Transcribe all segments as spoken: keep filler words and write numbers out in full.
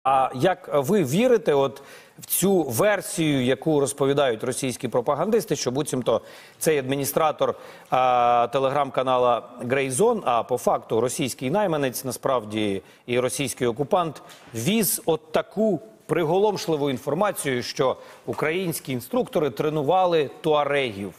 А як ви вірите от в цю версію, яку розповідають російські пропагандисти, що буцімто цей адміністратор а, телеграм-канала Grayzone, а по факту російський найманець, насправді і російський окупант, віз от таку приголомшливу інформацію, що українські інструктори тренували туарегів?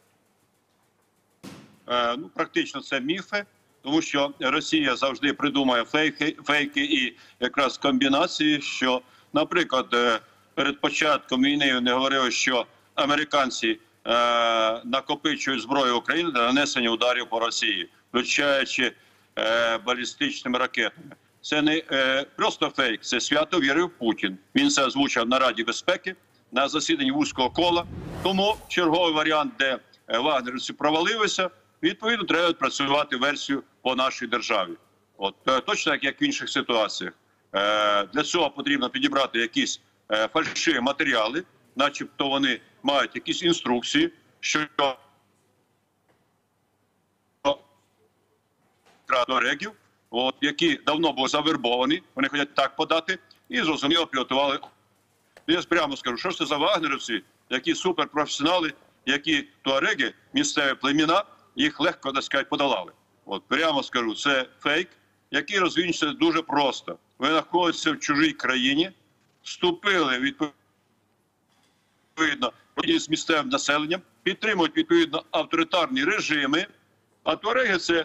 Е, ну, практично це міфи. Тому що Росія завжди придумує фейки, фейки і якраз комбінації, що, наприклад, перед початком війни вони говорили, що американці е, накопичують зброю України для нанесення ударів по Росії, включаючи е, балістичними ракетами. Це не е, просто фейк, це свято вірив Путін. Він це озвучив на Раді безпеки, на засіданні вузького кола. Тому черговий варіант, де вагнерівці провалилися, відповідно, треба працювати версію по нашій державі. От точно так, як в інших ситуаціях. Е, для цього потрібно підібрати якісь е, фальшиві матеріали, начебто вони мають якісь інструкції, що регів, от, які давно були завербовані, вони хочуть так подати, і зрозуміло підготували. Я прямо скажу, що ж це за вагнерівці, які суперпрофесіонали, які туареги, місцеві племена, їх легко, так сказати, подолали. От, прямо скажу, це фейк, який розвінчується дуже просто. Ви знаходитеся в чужій країні, вступили відповідно з місцевим населенням, підтримують відповідно авторитарні режими, а туареги – це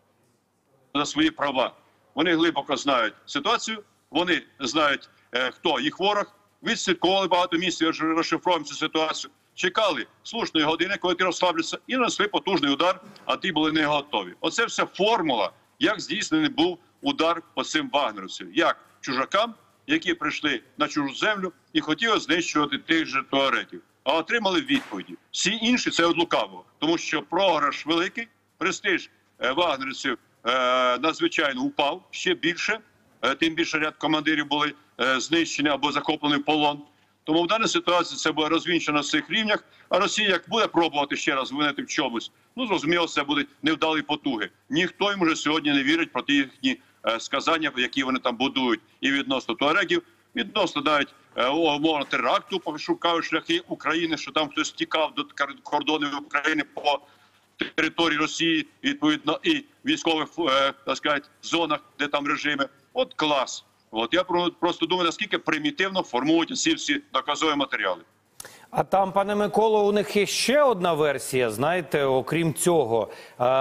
за свої права. Вони глибоко знають ситуацію, вони знають, е, хто їх ворог, відслідковували багато місць, розшифровуємо цю ситуацію. Чекали слушної години, коли ти розслабляться, і нанесли потужний удар, а ті були не готові. Оце вся формула, як здійснений був удар по цим вагнерівцям. Як чужакам, які прийшли на чужу землю і хотіли знищувати тих же туарегів. А отримали відповіді. Всі інші – це від лукавого. Тому що програш великий, престиж е, вагнерівців е, надзвичайно упав ще більше. Е, тим більше ряд командирів були е, знищені або захоплені в полон. Тому в даній ситуації це буде розвінчено на цих рівнях, а Росія як буде пробувати ще раз винити в чомусь, ну, зрозуміло, це будуть невдалі потуги. Ніхто їм вже сьогодні не вірить про ті їхні е, сказання, які вони там будують і відносно туарегів, відносно навіть е, умовно теракту, пошукають шляхи України, що там хтось тікав до кордонів України по території Росії, відповідно, і військових, е, так сказати, зонах, де там режими. От клас. От я просто думаю, наскільки примітивно формують ці всі доказові матеріали. А там, пане Миколо, у них є ще одна версія, знаєте, окрім цього.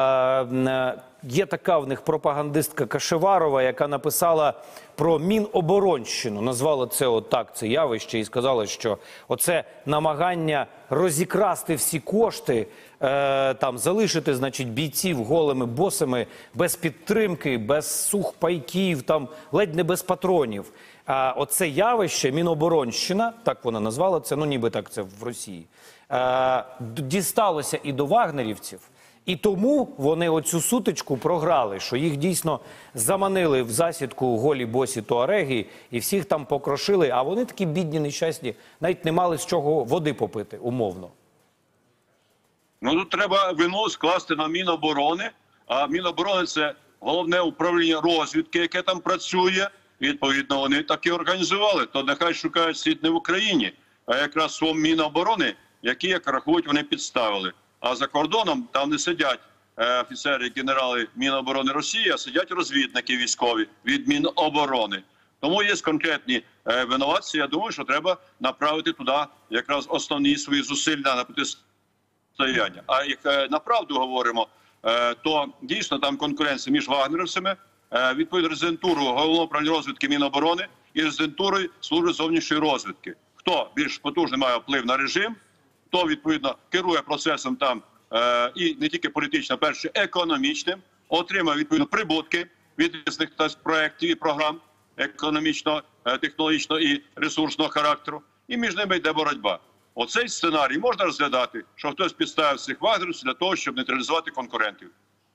Е, є така в них пропагандистка Кашеварова, яка написала про Міноборонщину. Назвала це отак, це явище, і сказала, що оце намагання розікрасти всі кошти, е, там, залишити, значить, бійців голими босами, без підтримки, без сухпайків, там, ледь не без патронів. А оце явище, Міноборонщина, так вона назвала це, ну ніби так це в Росії, е, дісталося і до вагнерівців. І тому вони оцю сутичку програли, що їх дійсно заманили в засідку голі босі туареги і всіх там покрошили, а вони такі бідні, нещасні, навіть не мали з чого води попити, умовно. Ну, тут треба вину скласти на Міноборони, а Міноборони – це головне управління розвідки, яке там працює. Відповідно, вони так і організували. То нехай шукають слід не в Україні, а якраз своєму Міноборони, які, як рахують, вони підставили. А за кордоном там не сидять е, офіцери, генерали Міноборони Росії, а сидять розвідники військові від Міноборони. Тому є конкретні е, винуватці. Я думаю, що треба направити туди якраз основні свої зусилля на протистояння. А як е, на правду говоримо, е, то дійсно там конкуренція між вагнерівцями, е, відповідно резидентуру Головного управління розвідки Міноборони і резидентурою Служби зовнішньої розвідки. Хто більш потужний має вплив на режим, хто, відповідно, керує процесом там е, і не тільки політично, а перше, економічним, отримає, відповідно, прибутки від різних проєктів і програм економічного, е, технологічного і ресурсного характеру, і між ними йде боротьба. Оцей сценарій можна розглядати, що хтось підставив цих вагнерівців для того, щоб нейтралізувати конкурентів.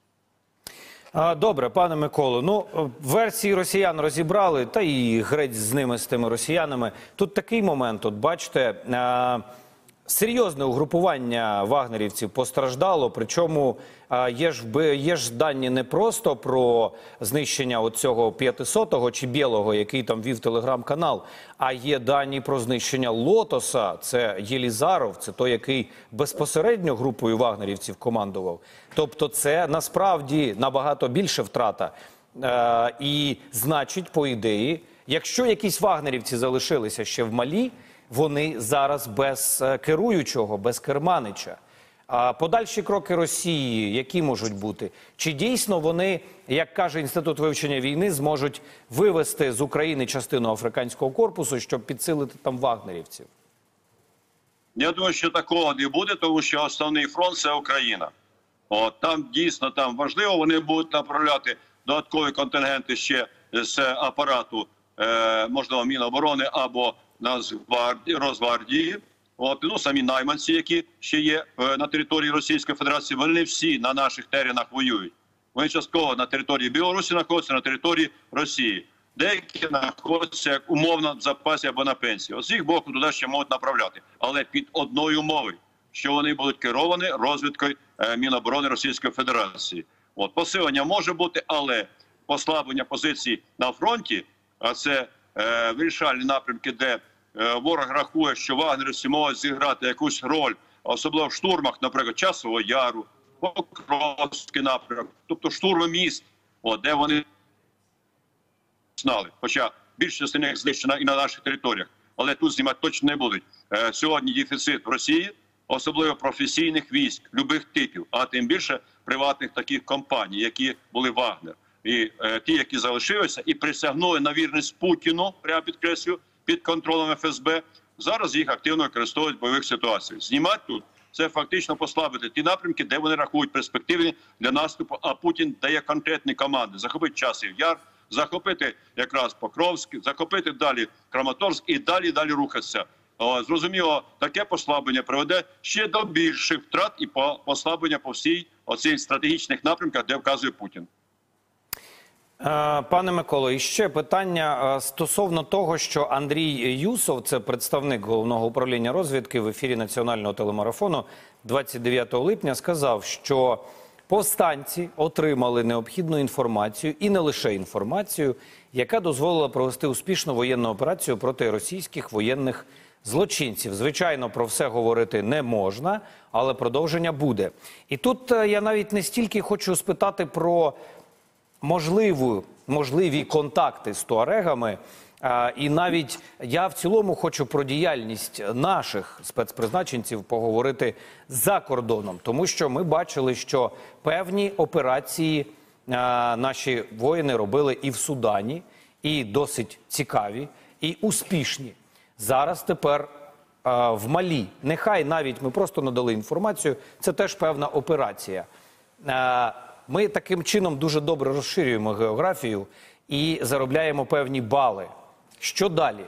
Добре, пане Миколо, ну, версії росіян розібрали, та і грець з ними, з тими росіянами. Тут такий момент, от бачите, Серйозне угрупування вагнерівців постраждало, причому а, є ж, вби- є ж дані не просто про знищення оцього п'ятисотого чи білого, який там вів телеграм-канал, а є дані про знищення Лотоса, це Єлізаров, це той, який безпосередньо групою вагнерівців командував. Тобто це насправді набагато більше втрата. Е, і значить, по ідеї, якщо якісь вагнерівці залишилися ще в Малі, вони зараз без е, керуючого, без керманича. А подальші кроки Росії, які можуть бути? Чи дійсно вони, як каже Інститут вивчення війни, зможуть вивести з України частину африканського корпусу, щоб підсилити там вагнерівців? Я думаю, що такого не буде, тому що основний фронт – це Україна. От, там дійсно там важливо, вони будуть направляти додаткові контингенти ще з апарату, е, можливо, Міноборони або Нацгвардії, Росгвардії. От, ну, самі найманці, які ще є е, на території Російської Федерації, вони не всі на наших теренах воюють. Вони частково на території Білорусі знаходяться, на території Росії. Деякі знаходяться як умовно в запасі або на пенсії. От з їх боку туди ще можуть направляти. Але під одною умовою, що вони будуть керовані розвідкою е, Міноборони Російської Федерації. От, посилення може бути, але послаблення позицій на фронті, а це е, вирішальні напрямки, де е, ворог рахує, що вагнерівці можуть зіграти якусь роль, особливо в штурмах, наприклад, Часового Яру, Покровський напрямок, тобто штурми міст, от, де вони знали, хоча більша частина їх знищена і на наших територіях. Але тут знімати точно не будуть. Е, сьогодні дефіцит в Росії, особливо професійних військ, любих типів, а тим більше приватних таких компаній, які були Вагнер. І е, ті, які залишилися і присягнули на вірність Путіну, прямо підкреслю, під контролем еф ес бе, зараз їх активно використовують в бойових ситуаціях. Знімати тут – це фактично послабити ті напрямки, де вони рахують перспективні для наступу, а Путін дає конкретні команди. Захопити Часів Яр, захопити якраз Покровськ, захопити далі Краматорськ і далі, далі рухатися. О, зрозуміло, таке послаблення приведе ще до більших втрат і послаблення по всій оцих стратегічних напрямках, де вказує Путін. Е, Пане Миколо, і ще питання е, стосовно того, що Андрій Юсов, це представник Головного управління розвідки в ефірі національного телемарафону двадцять дев'ятого липня, сказав, що повстанці отримали необхідну інформацію, і не лише інформацію, яка дозволила провести успішну воєнну операцію проти російських воєнних злочинців. Звичайно, про все говорити не можна, але продовження буде. І тут е, я навіть не стільки хочу спитати про можливу, можливі контакти з туарегами, а, і навіть я в цілому хочу про діяльність наших спецпризначенців поговорити за кордоном. Тому що ми бачили, що певні операції а, наші воїни робили і в Судані, і досить цікаві, і успішні. Зараз тепер а, в Малі. Нехай навіть ми просто надали інформацію, це теж певна операція. А, Ми таким чином дуже добре розширюємо географію і заробляємо певні бали. Що далі?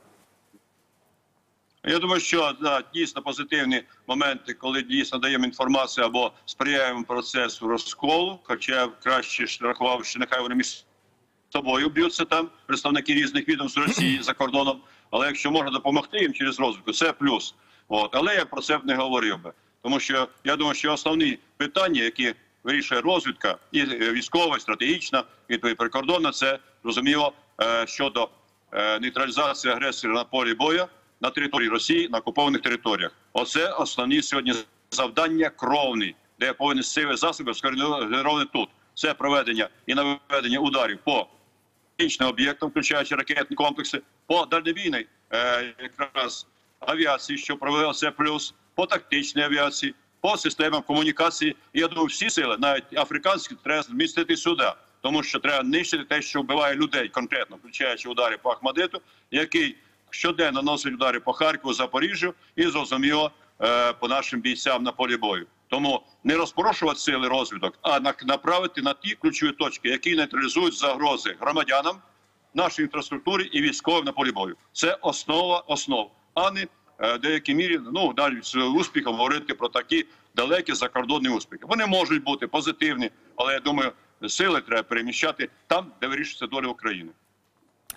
Я думаю, що да, дійсно позитивні моменти, коли дійсно даємо інформацію або сприяємо процесу розколу, хоча я краще рахував, що нехай вони між собою б'ються там, представники різних відомств Росії за кордоном, але якщо можна допомогти їм через розвитку, це плюс. От. Але я про це б не говорив би. Тому що я думаю, що основні питання, які вирішує розвідка, і військова, і стратегічна, і прикордонна, це, зрозуміло, щодо нейтралізації агресора на полі бою на території Росії, на окупованих територіях. Оце основні сьогодні завдання кровні, де повинні сили засоби скоординовані тут. Це проведення і наведення ударів по технічним об'єктам, включаючи ракетні комплекси, по дальнобійній якраз авіації, що провели це плюс, по тактичній авіації, по системам комунікації. І я думаю, всі сили, навіть африканські, треба змістити сюди. Тому що треба нищити те, що вбиває людей конкретно, включаючи удари по Ахмадиту, який щоденно наносить удари по Харкову, Запоріжжю і, зрозуміло, по нашим бійцям на полі бою. Тому не розпорошувати сили розвідок, а направити на ті ключові точки, які нейтралізують загрози громадянам, нашій інфраструктурі і військовим на полі бою. Це основа основ, а не в деякій мірі, ну, далі з успіхом говорити про такі далекі закордонні успіхи. Вони можуть бути позитивні, але я думаю, сили треба переміщати там, де вирішується доля України.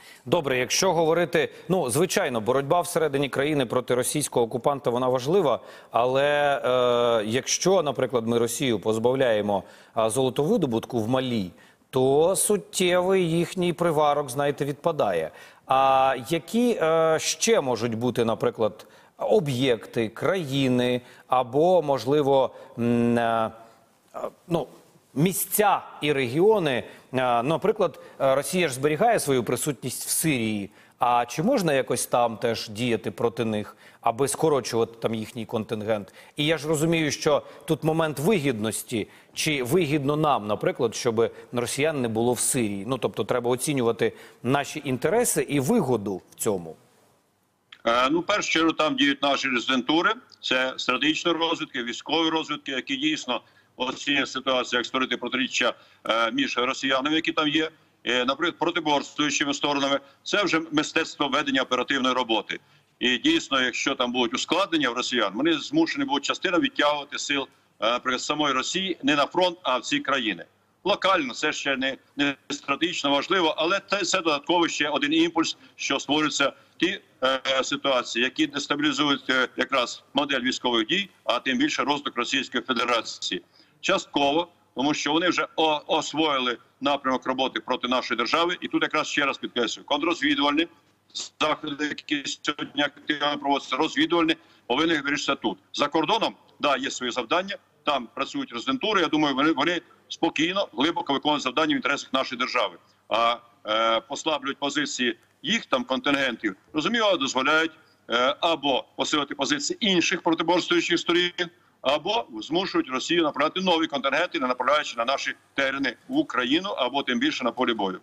Добре, якщо говорити, ну, звичайно, боротьба всередині країни проти російського окупанта, вона важлива, але е, якщо, наприклад, ми Росію позбавляємо е, золотовидобутку в Малі, то суттєвий їхній приварок, знаєте, відпадає. А які е, ще можуть бути, наприклад, об'єкти, країни або, можливо, м, е, ну, місця і регіони? Е, Наприклад, е, Росія ж зберігає свою присутність в Сирії. А чи можна якось там теж діяти проти них, аби скорочувати там їхній контингент? І я ж розумію, що тут момент вигідності. Чи вигідно нам, наприклад, щоб росіян не було в Сирії? Ну, тобто треба оцінювати наші інтереси і вигоду в цьому. Е, Ну, в першу чергу, там діють наші резидентури, це стратегічні розвідки, військові розвідки, які дійсно оцінюють ситуацію, як створити протиріччя е, між росіянами, які там є, е, наприклад, протиборствуючими сторонами. Це вже мистецтво ведення оперативної роботи. І дійсно, якщо там будуть ускладнення в росіян, вони змушені будуть частина відтягувати сил, е, наприклад, самої Росії не на фронт, а в ці країни. Локально це ще не, не стратегічно важливо, але це додатково ще один імпульс, що створюються ті е, ситуації, які дестабілізують е, якраз модель військових дій, а тим більше розвиток Російської Федерації. Частково, тому що вони вже о, освоїли напрямок роботи проти нашої держави. І тут якраз ще раз підкреслюю, контррозвідувальні заходи, які сьогодні активно проводяться, розвідувальні, повинні вирішитися тут. За кордоном, да, є свої завдання, там працюють резидентури, я думаю, вони, вони спокійно, глибоко виконують завдання в інтересах нашої держави. А е, послаблюють позиції їх там контингентів, розуміло, дозволяють е, або посилити позиції інших протиборствуючих сторін, або змушують Росію направляти нові контингенти, не направляючи на наші терени в Україну, або тим більше на полі бою.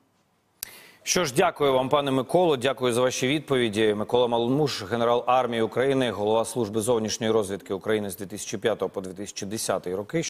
Що ж, дякую вам, пане Миколо, дякую за ваші відповіді. Микола Маломуш, генерал армії України, голова служби зовнішньої розвідки України з дві тисячі п'ятого по дві тисячі десятий роки.